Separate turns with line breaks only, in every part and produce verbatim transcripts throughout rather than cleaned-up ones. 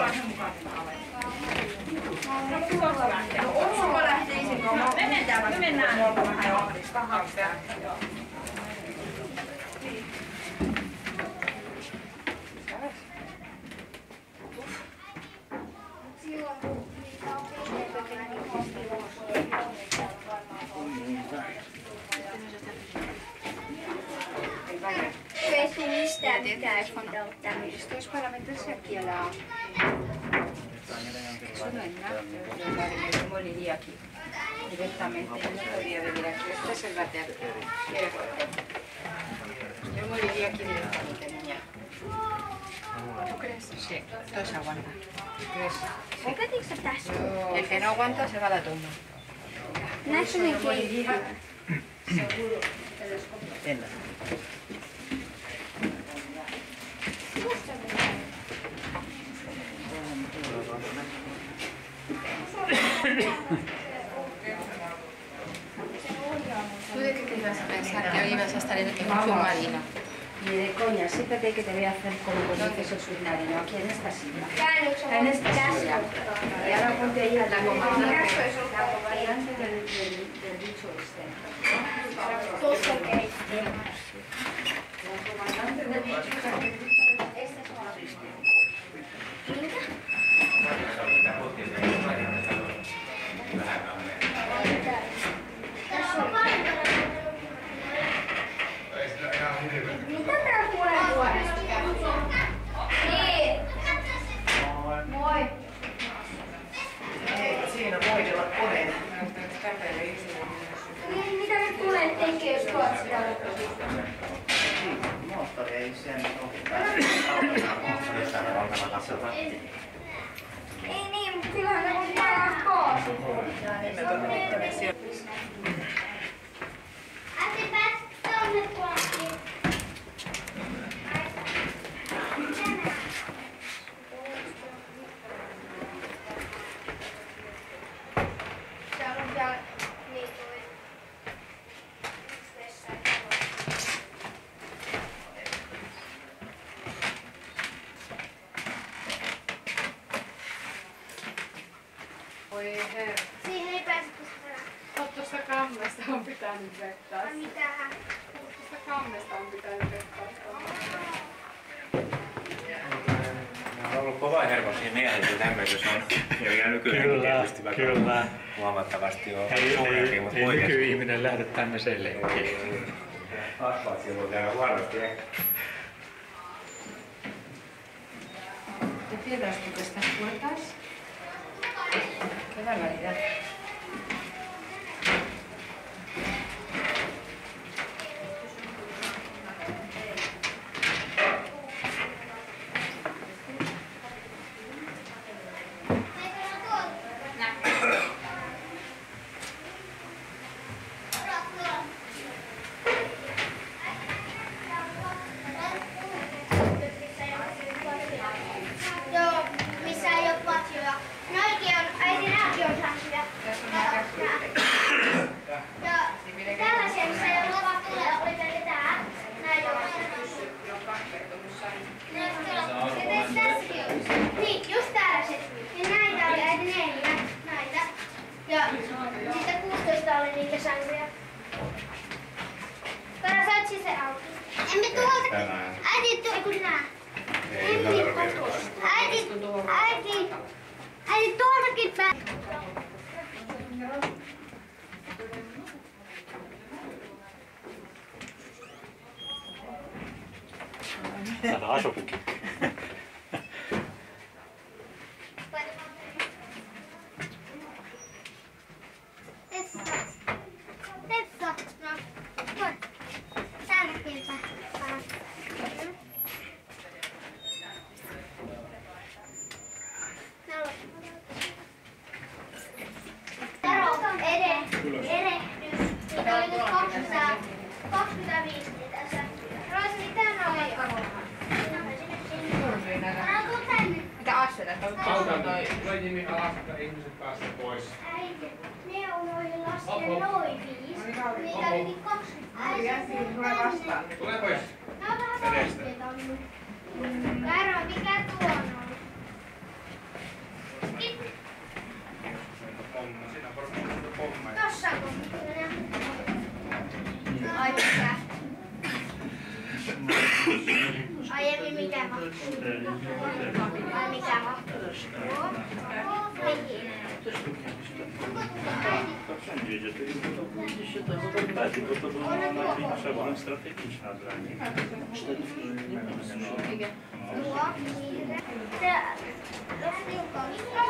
Onko lähteisin? Me mennään, me mennään.
Silloin kun niitä on piirretty, ei tule mistään mitään, jos on ollut tämmöistä.
Jos parlamentissa kielää. Sunnuntaina, jolla oli liiakin. Direttamente non podía venir aquí. Esta es el váter. Yo moriría aquí directamente, niña. ¿Tú crees? Sí, todo se aguanta. ¿Crees?
Opetitko tässä?
El que no aguanta se va a la tumba.
Näetkö ne keittiö?
En.
¿Tú de qué te ibas a pensar? Que hoy ibas a estar en un submarino.
Ni de coña, siéntate que te voy a hacer como cuando dices el submarino, aquí en esta silla.
Käännöksen
En esta silla. Y ahora ponte ahí a la comandante del, del, del bicho este.
Tuossa keittiö.
La comandante del bicho este es una triste.
Minkä? Mitä tää puheenvuorosta? Niin. Moi.
Siinä voi olla koneen.
Niin, mitä ne koneet tekee, jos tuot sitä?
Moottori ei sen ohittaa. Moottorissa on oltava tasolla.
Ei niin, mutta kyllähän ne voi painaa koosi. Ate päästä tonne puolelle. Täällä on vielä niitoja.
Voi herra.
Siihen ei pääse koskaan.
Tuosta kammesta on pitänyt vetää.
Ai mitähän?
Tuosta kammesta on pitänyt vetää.
On ollut kova hermoisia miehiä, kun tämmöisys on. Ja vielä nykyään tietysti vaikka
kyllä.
huomattavasti on
Ei,
suurempi,
ei,
mutta
ei
oikeasti.
nykyihminen lähde tämmöiseen leikkiin.
Kasvaat silloin täällä huonosti ehkä.
¿Te cierras tú estas puertas? Qué barbaridad.
Joo, missä ei oo patjoja. Noikin on, äiti nääkin on sellaisia. Ja tällaisia, missä ei oo patjoja, oli vielä tää. Nää joo. Ja tässäkin on. Niin, just tällaiset. Ja näitä oli äiti neljä. Näitä. Ja sitten kuusitoista oli niitä sänkyjä. Karas, oot siis se auki. Emme tuolta. Äiti, tuo kun nää. Äiti, äiti, äiti tuoltakin päin.
Täällä asukki.
Tessa. Tessa. No, voi. Täälläkin päin. Taro, ere, erehdys. Niitä oli nyt kaksikymmentäviisi tässä. Roisa, mitä noin? Älä tuu tänne.
Mitä asfalta?
Autan toi Jimi alas, että ihmiset pääsevät pois.
Äiti, ne on noihin laskien noin viisi. Niitä oli nyt kaksikymmentäviisi.
Tule pois.
Nää on vähän vaikeeta. Taro, mikä tuo on ollut? Aiemmin mikä mahtuu? Vai mikä mahtuu? Mihin?
Przełom strategiczna dla nich.
Tuo, vihreä. Se, jos tiukkaa.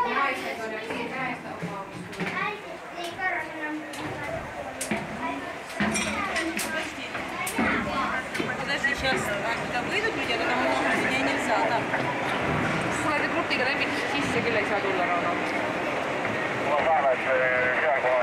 Äiti, niin karvasen
Подожди, сейчас когда выйдут люди, тогда мы можем сюда нельзя, так.
Sulla te grupiga lemmikki sisse kyllä ei saa tulla Rauno.
Mulla on päällä, että